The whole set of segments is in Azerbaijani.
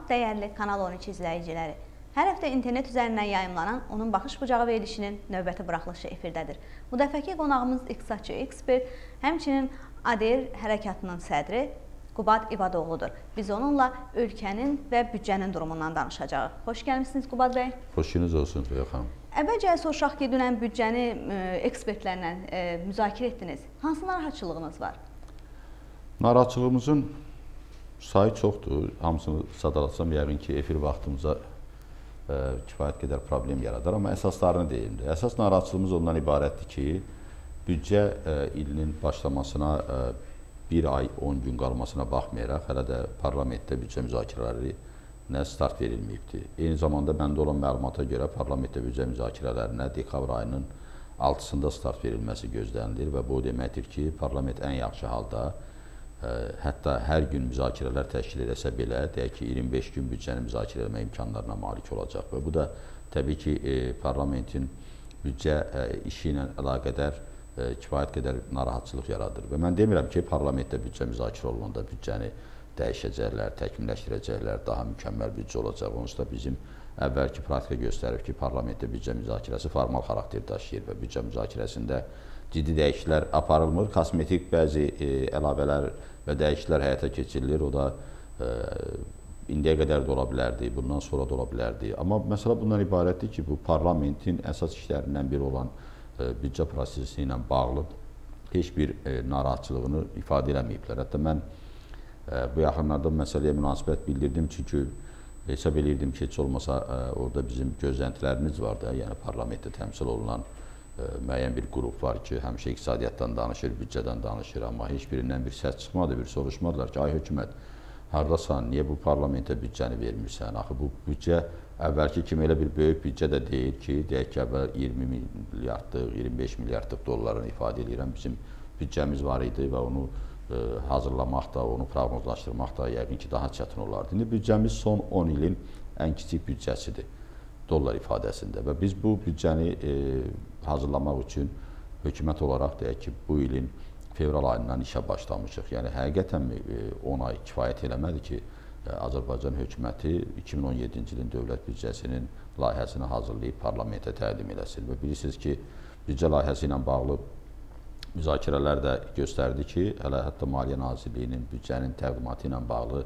dəyərli Kanal 13 izləyiciləri. Hər həftə internet üzərindən yayımlanan onun baxış bucağı verilişinin növbəti buraxılışı efirdədir. Bu dəfəki qonağımız iqtisadçı ekspert, həmçinin ADER hərəkatının sədri Qubad İbadoğludur. Biz onunla ölkənin və büdcənin durumundan danışacağıq. Xoş gəlmişsiniz Qubad bəy. Xoş gününüz olsun Rüya xanım. Əvvəlcə soruşaq ki, dünən büdcəni ekspertlərlə müzakirə etdiniz. Hansı narahatçılığınız var? Narahatçılığımızın sayı çoxdur. Hamısını sadalatsam yəqin ki, efir vaxtımıza kifayət qədər problem yaradar. Amma əsaslarını deyim. Əsas narahatçılığımız ondan ibarətdir ki, büdcə ilinin başlamasına bir ay 10 gün qalmasına baxmayaraq, hələ də parlamentdə büdcə müzakirələri start verilməyibdir. Eyni zamanda məndə olan məlumata görə parlamentdə büdcə müzakirələrinə dekabr ayının 6-sında start verilməsi gözlənilir və bu deməkdir ki, parlament ən yaxşı halda hətta hər gün müzakirələr təşkil edəsə belə, deyək ki, 25 gün büdcəni müzakirə etmə imkanlarına malik olacaq və bu da təbii ki, parlamentin büdcə işi ilə əlaqədar kifayət qədər narahatçılıq yaradır və mən demirəm ki, parlamentdə büdcə müzakirə olunanda büdcəni dəyişəcəklər, təkmilləşdirəcəklər, daha mükəmməl büdcə olacaq. Onsuz da bizim əvvəlki praktika göstərib ki, parlamentdə büdcə müzakirəsi formal xarakter daşıyır və büdcə müzakirəsində ciddi dəyişikliklər aparılmır. Kosmetik bəzi əlavələr və dəyişikliklər həyata keçirilir. O da indiyə qədər də ola bilərdi, bundan sonra da ola bilərdi. Amma məsələ bundan ibarətdir ki, bu parlamentin əsas işlərindən biri olan büdcə prosesi ilə bağlı heç bir narahatçılığını ifadə eləməyiblər. Hətta mən bu yaxınlarda məsələyə münasibət bildirdim, çünki hesab edirdim ki, heç olmasa orada bizim gözləntilərimiz var da, yəni parlamentdə təmsil olunan müəyyən bir qrup var ki, həmişə iqtisadiyyatdan danışır, büdcədən danışır, amma heç birindən bir səs çıxmadı, bir soruşmadılar ki, ay hökumət, haradasan, niyə bu parlamentə büdcəni vermirsən? Axı bu büdcə əvvəlki kimi elə bir böyük büdcə də deyil ki, deyək ki, 20 milyardlıq, 25 milyardlıq dollarını ifadə edirəm, bizim büdcəmiz var idi və onu hazırlamaq da, onu proqnozlaşdırmaq da yəqin ki, daha çətin olardı. İndi büdcəmiz son 10 ilin ən kiçik büdcəsidir dollar ifadəsində və biz bu büdcəni hazırlamaq üçün hökumət olaraq deyək ki, bu ilin fevral ayından işə başlamışıq. Yəni, həqiqətən 10 ay kifayət eləmədi ki, Azərbaycan hökuməti 2017-ci ilin dövlət büdcəsinin layihəsini hazırlayıb parlamentə təqdim eləsin və bilirsiniz ki, büdcə layihəsi ilə bağlı müzakirələr də göstərdi ki, hətta Maliyyə Nazirliyinin büdcənin təqdimatı ilə bağlı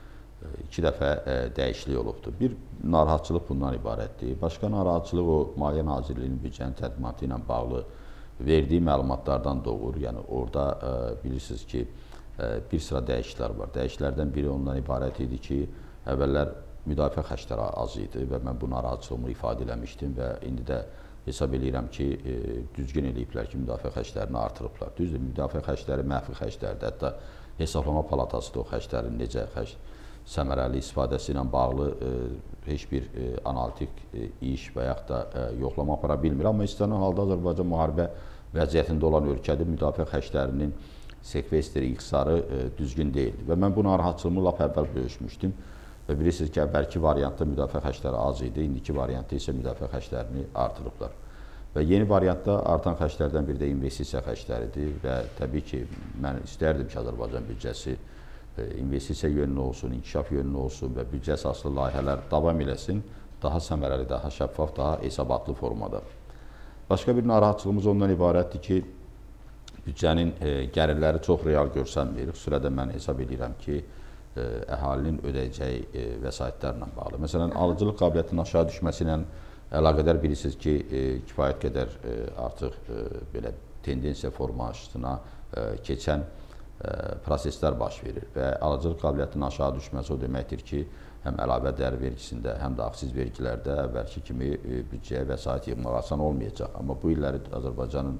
2 dəfə dəyişiklik olubdur. Bir narahatçılıq bundan ibarətdir. Başqa narahatçılıq o Maliyyə Nazirliyinin büdcənin təqdimatı ilə bağlı verdiyi məlumatlardan doğur. Yəni orada bilirsiniz ki, bir sıra dəyişikliklər var. Dəyişikliklərdən biri ondan ibarət idi ki, əvvəllər müdafiə xərcləri az idi və mən bu narahatçılığımı ifadə eləmişdim və indi də hesab edirəm ki, düzgün eləyiblər ki, müdafiə xərclərini artırıblar. Düzdür, müdafiə xərcləri məxfi xərclərdir. Hətta Hesablama Palatası da o xərclərin necə səmərəli istifadəsi ilə bağlı heç bir analitik iş və yaxud da yoxlama apara bilmir. Amma istənilən halda Azərbaycan müharibə vəziyyətində olan ölkədə müdafiə xərclərinin sekvestri, ixtisarı düzgün deyildi. Və mən bu narahatçılığımı lap əvvəl bölüşmüşdüm. Və bilirsiniz ki, əvvəlki variantda müdafiə xərcləri az idi, indiki variantda isə müdafiə xərclərini artırıblar. Və yeni variantda artan xərclərdən biri də investisiya xərcləridir və təbii ki, mən istərdim ki, Azərbaycan büdcəsi investisiya yönlü olsun, inkişaf yönlü olsun və büdcə əsaslı layihələr davam eləsin, daha səmərəli, daha şəffaf, daha hesabatlı formada. Başqa bir narahatçılığımız ondan ibarətdir ki, büdcənin gəlirləri çox real görsənmir. Xüsusilə də mən hesab edirəm ki, əhalinin ödəyəcəyi vəsaitlərlə bağlı. Məsələn, alıcılıq qabiliyyətinin aşağı düşməsi ilə əlaqədar bilirsiniz ki, kifayət qədər artıq belə tendensiya formasına keçən proseslər baş verir və alıcılıq qabiliyyətinin aşağı düşməsi o deməkdir ki, həm əlavə dəyər vergisində, həm də aksiz vergilərdə əvvəlki kimi büdcəyə vəsait yığmaq asan olmayacaq. Amma bu illəri Azərbaycanın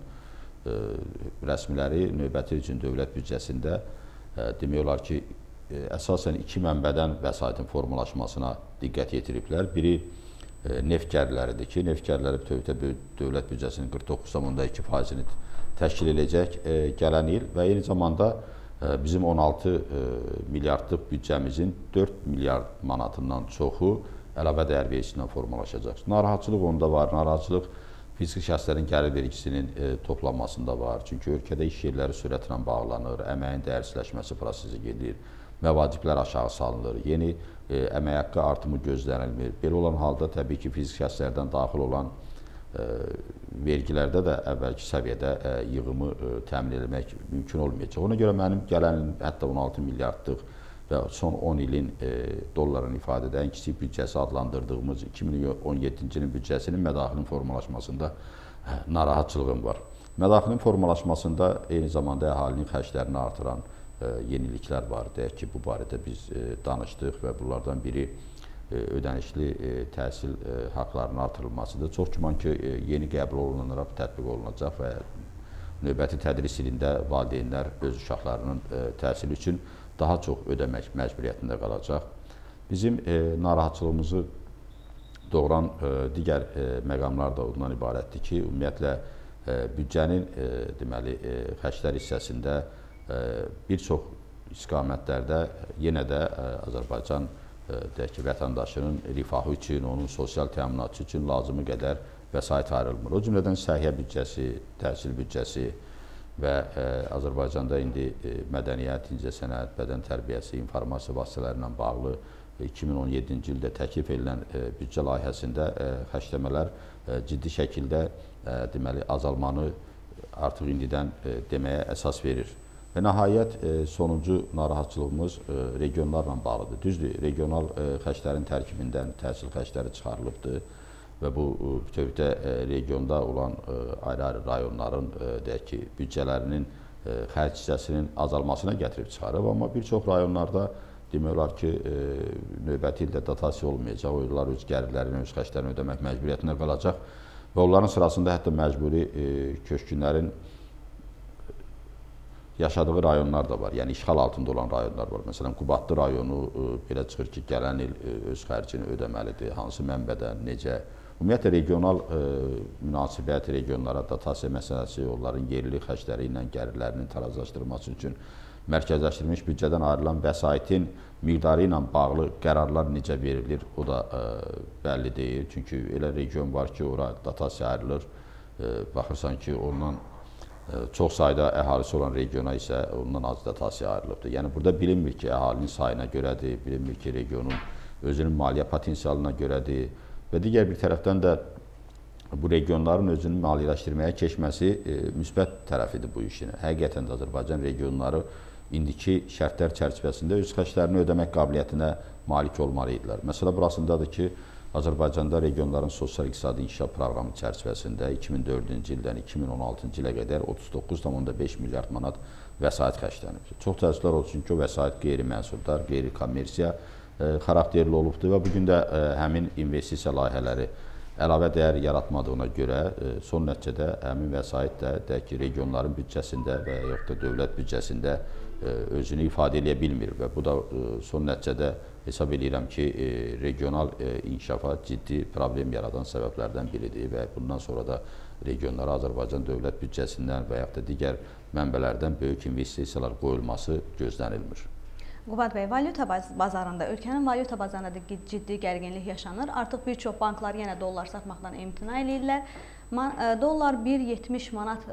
rəsmiləri növbəti üçün dövlət büdcəsində demək olar ki, əsasən 2 mənbədən vəsaitin formalaşmasına diqqət yetiriblər. Biri neft gəlirləridir ki, neft gəlirləri bütövlükdə dövlət büdcəsinin 49,2%-ni təşkil edəcək gələn il və eyni zamanda bizim 16 milyardlıq büdcəmizin 4 milyard manatından çoxu əlavə dəyər vergisindən formalaşacaq. Narahatçılıq onda var, narahatçılıq fiziki şəxslərin gəlir vergisinin toplanmasında var. Çünki ölkədə iş yerləri sürətlə bağlanır, əməyin dəyərsizləşməsi prosesi gedir. məvaciblər aşağı salınır, yeni əmək haqqı artımı gözlənilmir. Belə olan halda təbii ki, fiziki şəxslərdən daxil olan vergilərdə də əvvəlki səviyyədə yığımı təmin etmək mümkün olmayacaq. Ona görə mənim gələn il hətta 16 milyardlıq və son 10 ilin dolların ifadə edən kiçik büdcəsi adlandırdığımız 2017-ci ilin büdcəsinin mədaxilin formalaşmasında narahatçılığım var. Mədaxilin formalaşmasında eyni zamanda əhalinin xərclərini artıran yeniliklər var. Deyək ki, bu barədə biz danışdıq və bunlardan biri ödənişli təhsil haqlarının artırılmasıdır. Çox güman ki, yeni qəbul olunanlara tətbiq olunacaq və növbəti tədris ilində valideynlər öz uşaqlarının təhsili üçün daha çox ödəmək məcburiyyətində qalacaq. Bizim narahatçılığımızı doğuran digər məqamlar da ondan ibarətdir ki, ümumiyyətlə büdcənin deməli xərclər hissəsində bir çox istiqamətlərdə yenə də Azərbaycan deyək ki, vətəndaşının rifahı üçün, onun sosial təminatı üçün lazımı qədər vəsait ayrılmır. O cümlədən səhiyyə büdcəsi, təhsil büdcəsi və Azərbaycanda indi mədəniyyət, incəsənət, bədən tərbiyəsi, informasiya vasitələri ilə bağlı 2017-ci ildə təklif edilən büdcə layihəsində xərcləmələr ciddi şəkildə deməli azalmanı artıq indidən deməyə əsas verir. Və nəhayət sonuncu narahatçılığımız regionlarla bağlıdır. Düzdür, regional xərclərin tərkibindən təhsil xərcləri çıxarılıbdır və bu bütövlükdə regionda olan ayrı-ayrı rayonların deyək ki, büdcələrinin xərc hissəsinin azalmasına gətirib çıxarıb, amma bir çox rayonlarda demək olar ki, növbəti ildə dotasiya olmayacaq, onlar öz gəlirlərini, öz xərclərini ödəmək məcburiyyətində qalacaq və onların sırasında hətta məcburi köçkünlərin yaşadığı rayonlar da var, yəni işğal altında olan rayonlar var. Məsələn, Qubadlı rayonu belə çıxır ki, gələn il öz xərcini ödəməlidir, hansı mənbədən, necə. Ümumiyyətlə, regional münasibət, regionlara dotasiya məsələsi, onların yerli xərcləri ilə gəlirlərinin tarazlaşdırılması üçün mərkəzləşdirilmiş büdcədən ayrılan vəsaitin miqdarı ilə bağlı qərarlar necə verilir, o da bəlli deyil. Çünki elə region var ki, ora dotasiya ayrılır, baxırsan ki, ondan çox sayda əhalisi olan regiona isə ondan az dotasiya ayrılıbdır. Yəni, burada bilinmir ki, əhalinin sayına görədir, bilinmir ki, regionun özünün maliyyə potensialına görədir və digər bir tərəfdən də bu regionların özünün maliyyələşdirməyə keçməsi müsbət tərəfidir bu işin. Həqiqətən də Azərbaycan regionları indiki şərtlər çərçivəsində öz xərclərini ödəmək qabiliyyətinə malik olmalıdırlar. Məsələ burasındadır ki, Azərbaycanda regionların sosial-iqtisadi inkişaf proqramı çərçivəsində 2004-cü ildən 2016-cı ilə qədər 39,5 milyard manat vəsait xərclənib. Çox təəssüflər olsun ki, o vəsait qeyri-məhsuldar, qeyri-kommersiya xarakterli olubdur və bugün də həmin investisiya layihələri əlavə dəyər yaratmadığına görə son nəticədə həmin vəsait də deyək ki, regionların büdcəsində və yaxud da dövlət büdcəsində özünü ifadə edə bilmir və bu da son nəticədə hesab edirəm ki, regional inkişafa ciddi problem yaradan səbəblərdən biridir və bundan sonra da regionlara Azərbaycan dövlət büdcəsindən və yaxud da digər mənbələrdən böyük investisiyalar qoyulması gözlənilmir. Qubad bəy, valyuta bazarında, ölkənin valyuta bazarında ciddi gərginlik yaşanır. Artıq bir çox banklar yenə dollar satmaqdan imtina edirlər. Dollar 1,70 manat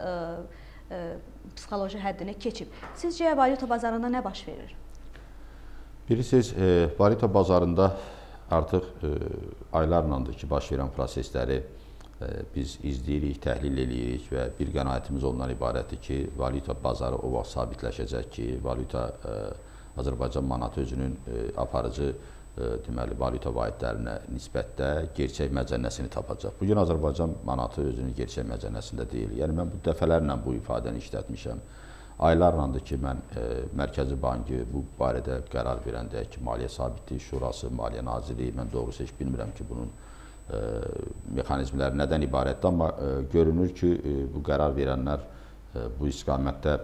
psixoloji həddini keçib. Sizcə valyuta bazarında nə baş verir? Bilirsiniz, valyuta bazarında artıq aylarlandır ki, baş verən prosesləri biz izləyirik, təhlil edirik və bir qənaətimiz ondan ibarətdir ki, valyuta bazarı o vaxt sabitləşəcək ki, valyuta Azərbaycan manatı özünün aparıcı deməli, valyuta vahidlərinə nisbətdə gerçək məzənnəsini tapacaq. Bugün Azərbaycan manatı özünün gerçək məzənnəsində deyil. Yəni, mən bu dəfələrlə bu ifadəni işlətmişəm. Aylarlandır ki, mən Mərkəzi Bankı bu barədə qərar verən, deyək ki, Maliyyə Sabitliyi Şurası, Maliyyə Nazirliyi, mən doğrusu heç bilmirəm ki, bunun mexanizmləri nədən ibarətdir, amma görünür ki, bu qərar verənlər bu istiqamətdə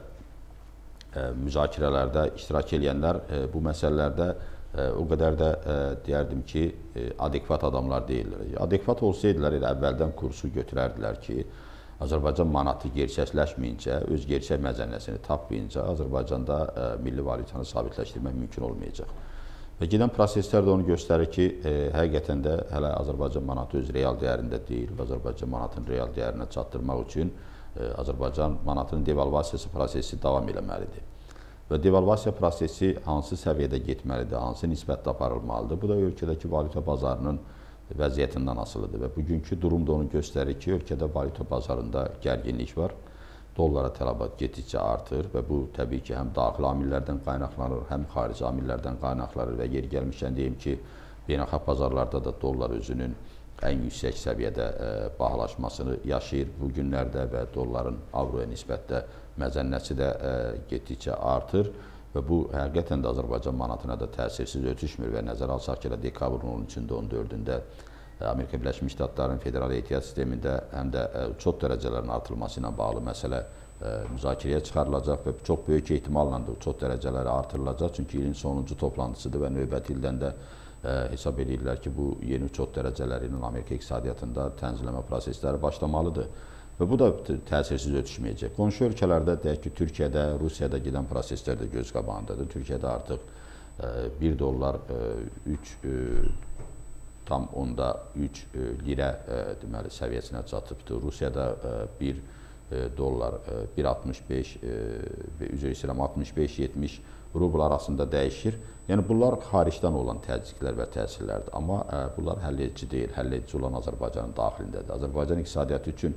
müzakirələrdə iştirak edənlər bu məsələlərdə o qədər də deyərdim ki, adekvat adamlar deyirlər. Adekvat olsaydılar, elə əvvəldən kursu götürərdilər ki, Azərbaycan manatı gerçəkləşməyincə, öz gerçək məzənnəsini tapmayınca Azərbaycanda milli valyutanı sabitləşdirmək mümkün olmayacaq. Və gedən proseslər də onu göstərir ki, həqiqətən də hələ Azərbaycan manatı öz real dəyərində deyil və Azərbaycan manatının real dəyərinə çatdırmaq üçün Azərbaycan manatının devalvasiyası prosesi davam eləməlidir. və devalvasiya prosesi hansı səviyyədə getməlidir, hansı nisbətdə aparılmalıdır. Bu da ölkədəki valyuta bazarının vəziyyətindən asılıdır və bugünkü durum da onu göstərir ki, ölkədə valyuta bazarında gərginlik var. Dollara tələbat getdikcə artır və bu təbii ki, həm daxili amillərdən qaynaqlanır, həm xarici amillərdən qaynaqlanır və yeri gəlmişkən deyim ki, beynəlxalq bazarlarda da dollar özünün ən yüksək səviyyədə bahalaşmasını yaşayır bu günlərdə və dolların avroya nisbətdə məzənnəsi də getdikcə artır və bu həqiqətən də Azərbaycan manatına da təsirsiz ötüşmür və nəzərə alsaq ki, dekabrın 13-də, 14-də Amerika Birləşmiş Ştatlarının federal ehtiyat sistemində həm də uçot dərəcələrinin artırılması ilə bağlı məsələ müzakirəyə çıxarılacaq və çox böyük ehtimalla da uçot dərəcələri artırılacaq. Çünki ilin sonuncu toplantısıdır və növbəti ildən də hesab edirlər ki, bu yeni uçot dərəcələri ilə Amerika iqtisadiyyatında tənzimləmə prosesləri başlamalıdır. Və bu da təsirsiz ötüşməyəcək. Qonşu ölkələrdə, deyək ki, Türkiyədə, Rusiyada gedən proseslər də göz qabağındadır. Türkiyədə artıq 1 dollar 3,3 lirə deməli səviyyəsinə çatıbdır. Rusiyada 1 dollar 1,65 və üzr istəyirəm 65-70 rubl arasında dəyişir. Yəni bunlar xaricdən olan təzyiqlər və təsirlərdir. Amma bunlar həlledici deyil. Həlledici olan Azərbaycanın daxilindədir. Azərbaycan iqtisadiyyatı üçün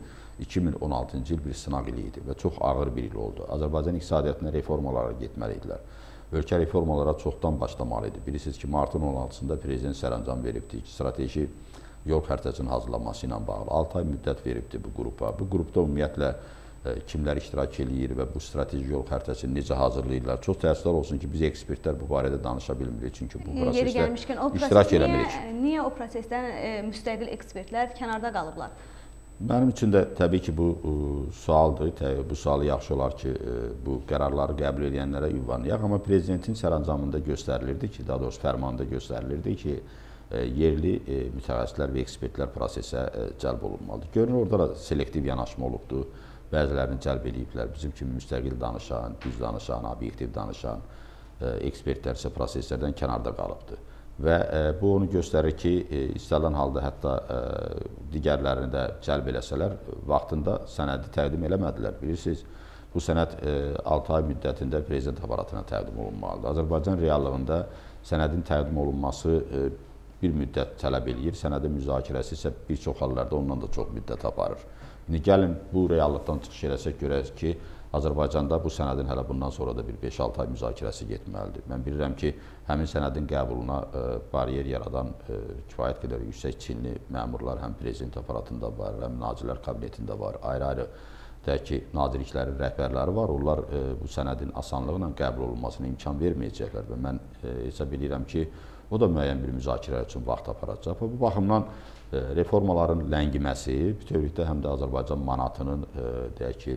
2016-cı il bir sınaq ili idi və çox ağır bir il oldu. Azərbaycan iqtisadiyyatına reformalara getməli idilər. Ölkə reformalara çoxdan başlamalı idi. Bilirsiniz ki, martın 16-sında prezident sərəncam veribdi ki, strateji yol xəritəsinin hazırlanması ilə bağlı 6 ay müddət veribdi bu qrupa. Bu qrupda ümumiyyətlə kimlər iştirak eləyir və bu strateji yol xəritəsini necə hazırlayırlar. Çox təəssüflər olsun ki, biz ekspertlər bu barədə danışa bilmirik. Çünki bu prosesdə iştirak eləmirik. Niyə o prosesdən müstəqil ekspertlər kənarda qalıblar? Mənim üçün də təbii ki, bu sualdır. Bu sualı yaxşı olar ki, bu qərarları qəbul edənlərə ünvanlayaq. Amma prezidentin sərəncamında göstərilirdi ki, daha doğrusu fərmanında göstərilirdi ki, yerli mütəxəssislər və ekspertlər prosesə cəlb olunmalıdır. Görünür, orada da selektiv yanaşma olubdur. Bəzilərini cəlb ediblər. Bizim kimi müstəqil danışan, düz danışan, obyektiv danışan ekspertlər isə proseslərdən kənarda qalıbdır. Və bu onu göstərir ki, istənilən halda hətta digərlərini də cəlb eləsələr, vaxtında sənədi təqdim eləmədilər. Bilirsiniz, bu sənəd 6 ay müddətində prezident aparatına təqdim olunmalıdır. Azərbaycan reallığında sənədin təqdim olunması bir müddət tələb eləyir. Sənədin müzakirəsi isə bir çox hallarda ondan da çox müddət aparır. İndi gəlin bu reallıqdan çıxış eləsək, görək ki, Azərbaycanda bu sənədin hələ bundan sonra da bir 5-6 ay müzakirəsi getməlidir. Mən bilirəm ki, həmin sənədin qəbuluna bariyer yaradan kifayət qədər yüksək çinli məmurlar həm prezident aparatında var, həm Nazirlər Kabinetində var, ayrı-ayrı deyək ki, nazirliklərin rəhbərləri var. Onlar bu sənədin asanlıqla qəbul olunmasına imkan verməyəcəklər və mən hesab edirəm ki, o da müəyyən bir müzakirə üçün vaxt aparacaq. Bu baxımdan reformaların ləngiməsi bütövlükdə həm də Azərbaycan manatının deyək ki,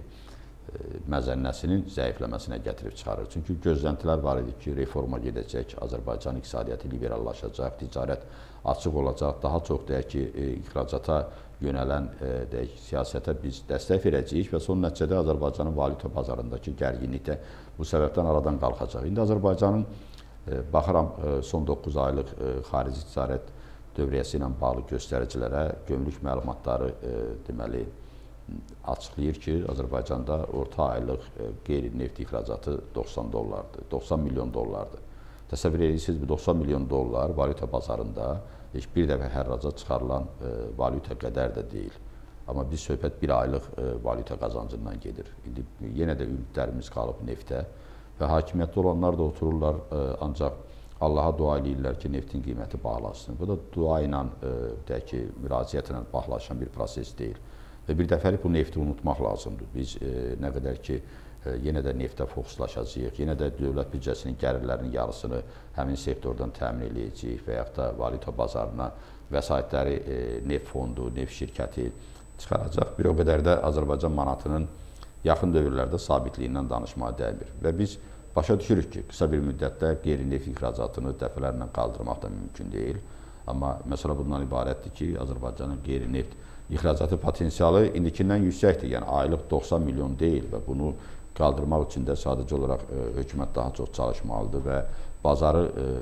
məzənnəsinin zəifləməsinə gətirib çıxarır. Çünki gözləntilər var idi ki, reforma gedəcək, Azərbaycan iqtisadiyyatı liberallaşacaq, ticarət açıq olacaq, daha çox deyək ki, ixracata yönələn deyək, siyasətə biz dəstək verəcəyik və son nəticədə Azərbaycanın valyuta bazarındakı gərginlik də bu səbəbdən aradan qalxacaq. İndi Azərbaycanın baxıram son 9 aylıq xarici ticarət dövriyyəsi ilə bağlı göstəricilərə gömrük məlumatları deməli açıqlayır ki, Azərbaycanda orta aylıq qeyri-neft ixracatı 90 dollardır, 90 milyon dollardır. Təsəvvür edirsiniz, bu 90 milyon dollar valyuta bazarında heç bir dəfə hərraca çıxarılan valyuta qədər də deyil. Amma biz söhbət bir aylıq valyuta qazancından gedir. İndi yenə də ümidlərimiz qalıb neftə və hakimiyyətdə olanlar da otururlar, ancaq Allaha dua eləyirlər ki, neftin qiyməti bağlasın. Bu da dua ilə, deyək ki, müraciətlə bağlaşan bir proses deyil. Və bir dəfəlik bu nefti unutmaq lazımdır. Biz nə qədər ki, yenə də neftə fokuslaşacağıq, yenə də dövlət büdcəsinin gəlirlərinin yarısını həmin sektordan təmin edəcəyik və yaxud da valyuta bazarına vəsaitləri neft fondu, neft şirkəti çıxaracaq. Bir o qədər də Azərbaycan manatının yaxın dövrlərdə sabitliyindən danışmağa dəymir. Və biz başa düşürük ki, qısa bir müddətdə qeyri-neft ixracatını dəfələrlə qaldırmaq da mümkün deyil. Amma məsələ bundan ibarətdir ki, Azərbaycanın qeyri-neft ixracatı potensialı indikindən yüksəkdir. Yəni aylıq 90 milyon deyil və bunu qaldırmaq üçün də sadəcə olaraq hökumət daha çox çalışmalıdır və bazarı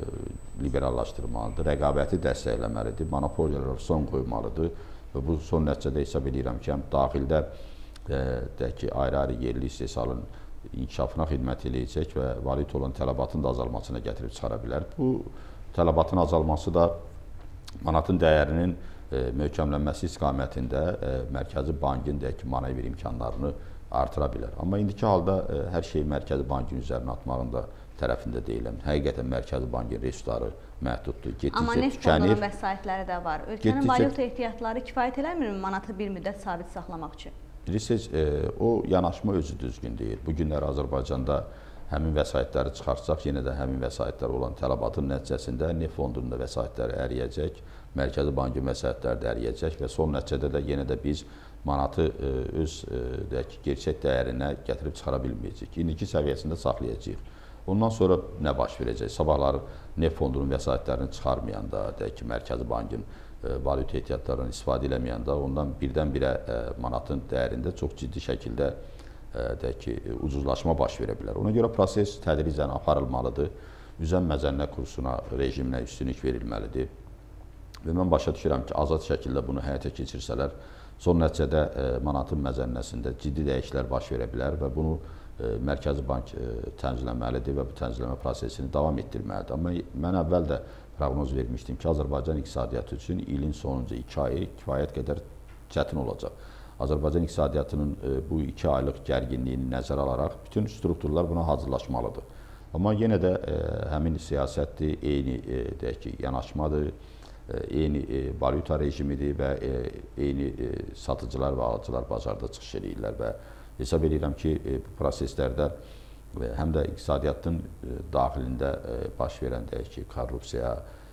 liberallaşdırmalıdır, rəqabəti dəstəkləməlidir, monopoliyalara son qoymalıdır və bu son nəticədə hesab edirəm ki, həm daxildə deyək ki, ayrı-ayrı yerli istehsalın inkişafına xidmət eləyəcək və valyuta olan tələbatın da azalmasına gətirib çıxara bilər. Bu tələbatın azalması da manatın dəyərinin möhkəmlənməsi istiqamətində Mərkəzi Bankın manevr imkanlarını artıra bilər. Amma indiki halda hər şey Mərkəzi Bankın üzərinə atmağın da tərəfində deyiləm. Həqiqətən Mərkəzi Bankın resursları məhduddur, getdikcə tükənir. Amma neft fondunun vəsaitləri də var. Ölkənin valyuta ehtiyatları kifayət eləmir manatı bir müddət sabit saxlamaq üçün? Bilirsiniz, o yanaşma özü düzgün deyil. Bu günlər Azərbaycanda həmin vəsaitləri çıxarsaq, yenə də həmin vəsaitlər olan tələbatın nəticəsində neft fondunun da vəsaitləri əriyəcək, Mərkəzi Bankın vəsaitləri də əriyəcək və son nəticədə də yenə də biz manatı öz gerçək dəyərinə gətirib çıxara bilməyəcək. İndiki səviyyəsində saxlayacağıq. Ondan sonra nə baş verəcək? Sabahları neft fondunun vəsaitlərini çıxarmayanda, Mərkəzi Bankın valyuta ehtiyatlarından istifadə eləməyəndə, ondan birdən-birə manatın dəyərində çox ciddi şəkildə ucuzlaşma baş verə bilər. Ona görə proses tədricən aparılmalıdır. Üzən məzənnə kursuna, rejiminə üstünlük verilməlidir. Və mən başa düşürəm ki, azad şəkildə bunu həyata keçirsələr, son nəticədə manatın məzənnəsində ciddi dəyişikliklər baş verə bilər və bunu Mərkəzi Bank tənzimləməlidir və bu tənzimləmə prosesini davam etdirməlidir. Amma mən əvvəl də proqnoz vermişdim ki, Azərbaycan iqtisadiyyatı üçün ilin sonuncu 2 ayı kifayət qədər çətin olacaq. Azərbaycan iqtisadiyyatının bu 2 aylıq gərginliyini nəzərə alaraq bütün strukturlar buna hazırlaşmalıdır. Amma yenə də həmin siyasətdir, eyni yanaşmadır, eyni valyuta rejimidir və eyni satıcılar və alıcılar bazarda çıxış edirlər və hesab edirəm ki, bu proseslərdə həm də iqtisadiyyatın daxilində baş verən korrupsiya,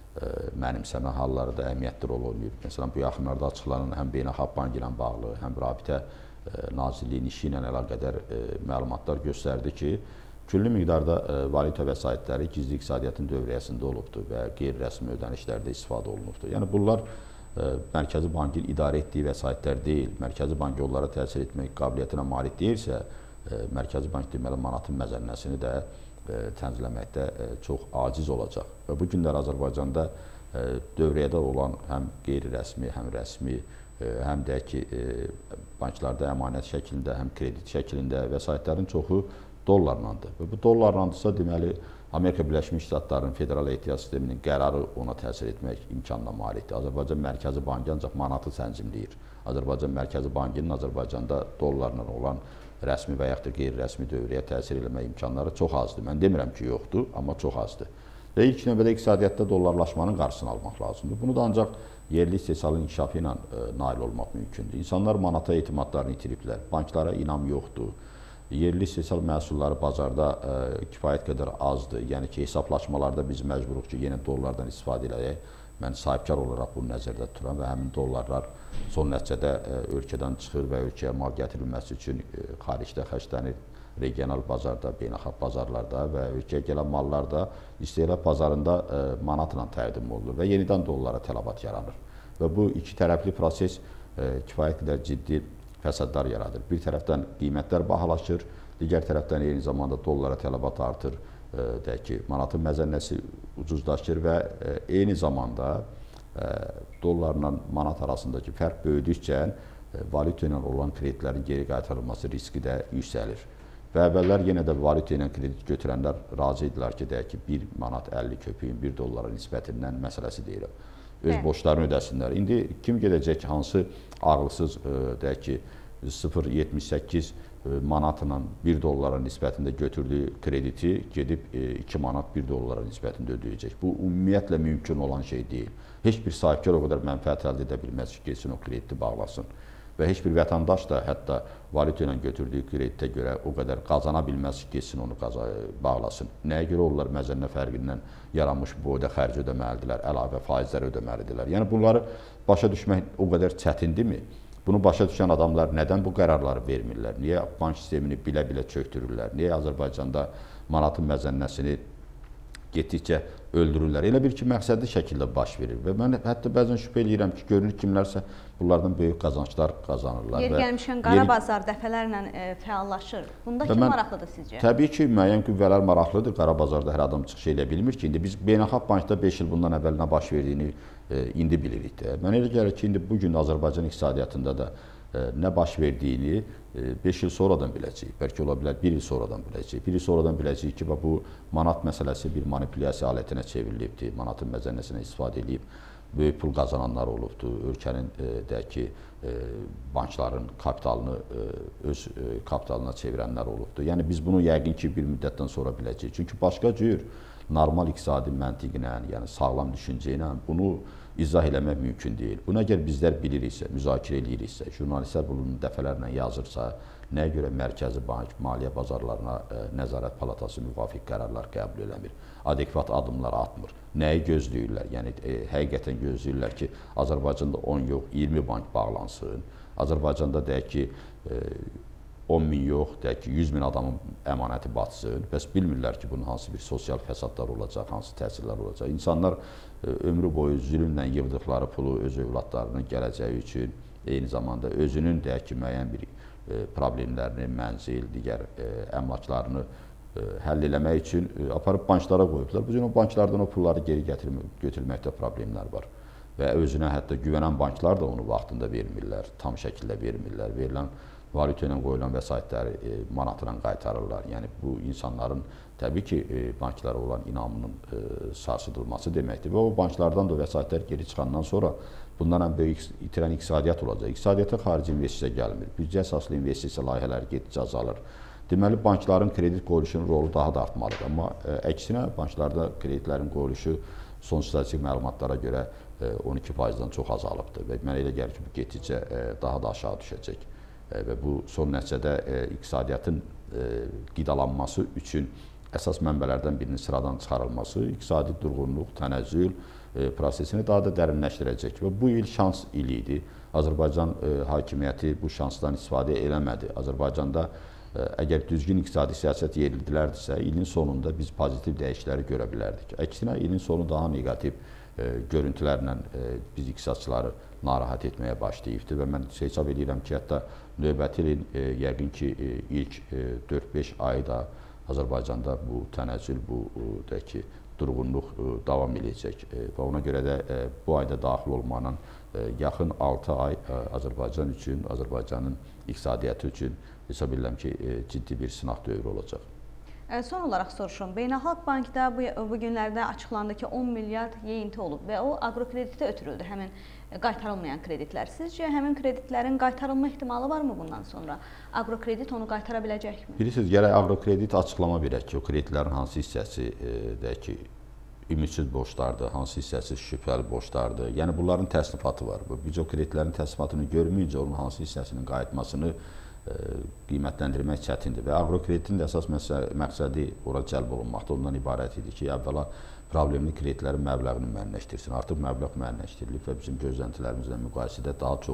mənimsəmə halları da əhəmiyyətli rol oynayır. Məsələn, bu yaxınlarda açıqlanan həm Beynəlxalq Bank ilə bağlı, həm Rabitə Nazirliyinin işi ilə əlaqədar məlumatlar göstərdi ki, küllü miqdarda valyuta vəsaitləri gizli iqtisadiyyatın dövriyyəsində olubdur və qeyri-rəsmi ödənişlərdə istifadə olunubdur. Yəni, bunlar Mərkəzi Bankın idarə etdiyi vəsaitlər deyil. Mərkəzi Bank onlara təsir etmək qabiliyyətinə malik deyilsə, Mərkəzi Bank deməli manatın məzənnəsini də tənzimləməkdə çox aciz olacaq. Və bu günlər Azərbaycanda dövriyyədə olan həm qeyri-rəsmi, həm rəsmi, həm də ki, banklarda əmanət şəklində, həm kredit şəklində vəsaitlərin çoxu dollarlandır. Və bu dollarlandırsa, deməli, Amerika Birləşmiş Ştatlarının federal ehtiyat sisteminin qərarı ona təsir etmək imkanına malikdir. Azərbaycan Mərkəzi Bankı ancaq manatı tənzimləyir. Azərbaycan Mərkəzi Bankının Azərbaycanda dollarla olan rəsmi və yaxud da qeyri-rəsmi dövrəyə təsir etmə imkanları çox azdır. Mən demirəm ki, yoxdur, amma çox azdır. Və ilk növbədə iqtisadiyyatda dollarlaşmanın qarşısını almaq lazımdır. Bunu da ancaq yerli istehsalın inkişafı ilə nail olmaq mümkündür. İnsanlar manata etimadlarını itiriblər, banklara inam yoxdur. Yerli istehsal məhsulları bazarda kifayət qədər azdır. Yəni ki, hesablaşmalarda biz məcburuq ki, yenə dollardan istifadə edək. Mən sahibkar olaraq bunu nəzərdə tuturam və həmin dollarlar son nəticədə ölkədən çıxır və ölkəyə mal gətirilməsi üçün xaricdə xərclənir. Regional bazarda, beynəlxalq bazarlarda və ölkəyə gələn mallar da istehlak bazarında manatla təqdim olunur və yenidən dollara tələbat yaranır. Və bu iki tərəfli proses kifayət qədər ciddi fəsadlar yaradır. Bir tərəfdən qiymətlər bahalaşır, digər tərəfdən eyni zamanda dollara tələbat artır, manatın məzənnəsi ucuzlaşır və eyni zamanda dollarla manat arasındakı fərq böyüdükcə valyuta ilə olan kreditlərin geri qaytarılması riski də yüksəlir. Və əvvəllər yenə də valyuta ilə kredit götürənlər razı idilər ki, 1 manat 50 köpüyün 1 dollara nisbətindən məsələsi deyirəm. Öz borclarını ödəsinlər. İndi kim gedəcək hansı ağlısız 0,78 manatla 1 dollara nisbətində götürdüyü krediti gedib 2 manat 1 dollara nisbətində ödəyəcək. Bu ümumiyyətlə mümkün olan şey deyil. Heç bir sahibkar o qədər mənfəət əldə edə bilməz ki, geçsin o krediti bağlasın. Və heç bir vətəndaş da hətta valyuta ilə götürdüyü kreditə görə o qədər qazana bilməz ki, geçsin onu bağlasın. Nəyə görə onlar məzənnə fərqindən yaranmış boyda xərc ödəməlidirlər, əlavə faizlər ödəməlidirlər. Yəni bunları başa düşmək o qədər çətindirmi? Bunu başa düşən adamlar nədən bu qərarları vermirlər? Niyə bank sistemini bilə-bilə çöktürürlər? Niyə Azərbaycanda manatın məzənnəsini getdikcə öldürürlər? Elə bir ki, məqsədli şəkildə baş verir və mən hətta bəzən şübhə eləyirəm ki, görünür kimlərsə bunlardan böyük qazançlar qazanırlar. Yer gəlmişkən qara bazar dəfələrlə fəallaşır. Bunda kim maraqlıdır sizcə? Təbii ki, müəyyən qüvvələr maraqlıdır. Qara bazarda hər adam çıxış edə bilmir ki, indi biz Beynəlxalq Bankda 5 il bundan əvvəl nə baş verdiyini indi bilirik də. Mən elə gəlir ki, indi bugün Azərbaycan iqtisadiyyatında da nə baş verdiyini 5 il sonradan biləcəyik. Bəlkə ola bilər 1 il sonradan biləcəyik. 1 il sonradan biləcəyik ki, bu manat məsələsi bir manipulyasiya alətinə çevrilibdir. Manatın məzənnəsinə istifadə edib böyük pul qazananlar olubdur. Ölkənin deyək ki, bankların kapitalını öz kapitalına çevirənlər olubdur. Yəni biz bunu yəqin ki, bir müddətdən sonra biləcəyik. Çünki başqa cür normal iqtisadi məntiqlə, yəni sağlam düşüncə ilə bunu izah eləmək mümkün deyil. Bunu əgər bizlər biliriksə, müzakirə ediriksə, jurnalistlər bunun dəfələrlə yazırsa, nəyə görə Mərkəzi Bank maliyyə bazarlarına Nəzarət Palatası müvafiq qərarlar qəbul eləmir, adekvat addımlar atmır, nəyi gözləyirlər? Yəni həqiqətən gözləyirlər ki, Azərbaycanda 10 yox, 20 bank bağlansın. Azərbaycanda deyək ki, 10 min yox, deyək ki, 100 min adamın əmanəti batsın. Bəs bilmirlər ki, bunun hansı bir sosial fəsadlar olacaq, hansı təsirlər olacaq. İnsanlar ömrü boyu zülmlə yığdıqları pulu öz övladlarının gələcəyi üçün, eyni zamanda özünün deyək ki, müəyyən bir problemlərini, mənzil, digər əmlaklarını həll eləmək üçün aparıb banklara qoyublar. Bu cür o banklardan o pulları geri götürməkdə problemlər var. Və özünə hətta güvənən banklar da onu vaxtında vermirlər, tam şəkildə vermirlər. Verilən valyuta ilə qoyulan vəsaitləri manatla qaytarırlar. Yəni bu insanların təbii ki, banklara olan inamının sarsıdılması deməkdir. Və o banklardan da vəsaitlər geri çıxandan sonra bundan ən böyük itirən iqtisadiyyat olacaq. İqtisadiyyata xarici investisiya gəlmir. Büdcə əsaslı investisiya layihələri getdikcə azalır. Deməli, bankların kredit qoyuluşunun rolu daha da artmalıdır. Amma əksinə, banklarda kreditlərin qoyuluşu son statistik məlumatlara görə 12%-dan çox azalıbdır. Və mənə elə gəlir ki, bu getdikcə daha da aşağı düşəcək. Və bu son nəticədə iqtisadiyyatın qidalanması üçün əsas mənbələrdən birinin sıradan çıxarılması, iqtisadi durğunluq, tənəzzül prosesini daha da dərinləşdirəcək. Və bu il şans ili idi. Azərbaycan hakimiyyəti bu şansdan istifadə eləmədi. Azərbaycanda əgər düzgün iqtisadi siyasət yeridilərdirsə, ilin sonunda biz pozitiv dəyişiklikləri görə bilərdik. Əksinə, ilin sonu daha neqativ görüntülərlə biz iqtisadçıları narahat etməyə başlayıbdır və mən hesab edirəm ki, hətta növbəti ilin yəqin ki, ilk 4-5 ayı da Azərbaycanda bu tənəzzül, bu deyək ki, durğunluq davam edəcək və ona görə də bu ayda daxil olmaqla yaxın 6 ay Azərbaycan üçün, Azərbaycanın iqtisadiyyatı üçün hesab edirəm ki, ciddi bir sınaq dövrü olacaq. Son olaraq soruşum, Beynəlxalq Bankda bu günlərdə açıqlandı ki, 10 milyard yeyinti olub və o aqrokreditə ötürüldü, həmin qaytarılmayan kreditlər. Sizcə həmin kreditlərin qaytarılma ehtimalı varmı bundan sonra? Aqrokredit onu qaytara biləcəkmi? Bilirsiniz, gərək aqrokredit açıqlama verək ki, o kreditlərin hansı hissəsi deyək ki, ümidsiz borclardır, hansı hissəsi şübhəli borclardır. Yəni bunların təsnifatı var. Biz o kreditlərin təsnifatını görməyincə onun hansı hissəsinin qayıtmasını qiymətləndirmək çətindir və aqrokreditin də əsas məqsədi ora cəlb olunmaqda ondan ibarət idi ki, əvvəla problemli kreditlərin məbləğini müəyyənləşdirsin. Artıq məbləğ müəyyənləşdirilib və bizim gözləntilərimizlə müqayisədə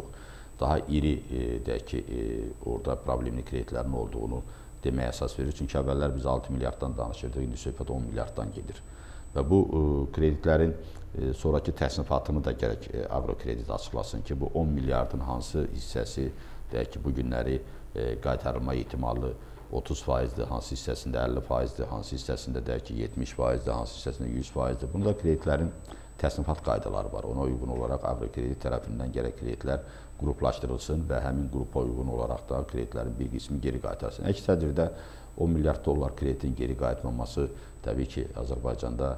daha iri deyək ki, orada problemli kreditlərin olduğunu deməyə əsas verir. Çünki əvvəllər biz 6 milyarddan danışırdıq, indi söhbət 10 milyarddan gedir. Və bu kreditlərin sonraki təsnifatını da gərək aqrokredit açıqlasın ki, bu 10 milyardın hansı hissəsi deyək ki, bu günləri qaytarılma ehtimalı 30%-dir, hansı hissəsində 50%-dir, hansı hissəsində deyək ki, 70%-dir, hansı hissəsində 100%-dir. Bunda kreditlərin təsnifat qaydaları var. Ona uyğun olaraq aqrokredit tərəfindən gərək kreditlər qruplaşdırılsın və həmin qrupa uyğun olaraq da kreditlərin bir qismi geri qaytarsın. Əks təqdirdə 10 milyard dollar kreditin geri qayıtmaması təbii ki, Azərbaycanda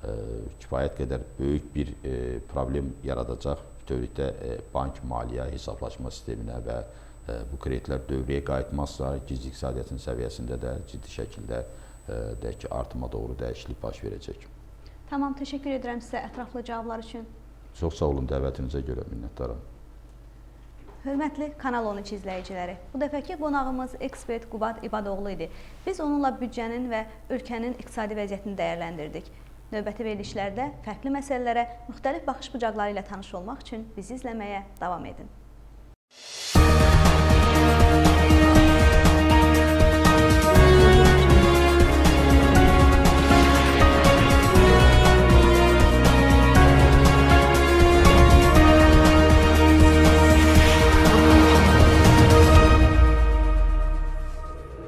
kifayət qədər böyük bir problem yaradacaq. Bütövlükdə bank maliyyə hesablaşma sisteminə və bu kreditlər dövrəyə qayıtmazsa, gizli iqtisadiyyatın səviyyəsində də ciddi şəkildə deyək ki, artıma doğru dəyişiklik baş verəcək. Tamam, təşəkkür edirəm sizə ətraflı cavablar üçün. Çox sağ olun, dəvətinizə görə minnətdaram. Hörmətli Kanal 13 izləyiciləri, bu dəfəki qonağımız ekspert Qubad İbadoğlu idi. Biz onunla büdcənin və ölkənin iqtisadi vəziyyətini dəyərləndirdik. Növbəti verilişlərdə fərqli məsələlərə müxtəlif baxış bucaqları ilə tanış olmaq üçün bizi izləməyə davam edin.